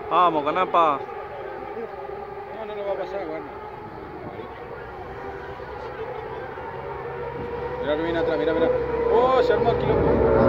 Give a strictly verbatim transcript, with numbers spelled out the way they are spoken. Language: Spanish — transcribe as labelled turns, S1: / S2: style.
S1: Vamos, canapa.
S2: No, no lo va a pasar, bueno. Mirá que viene atrás, mirá, mirá. Oh, se armó el quilombo.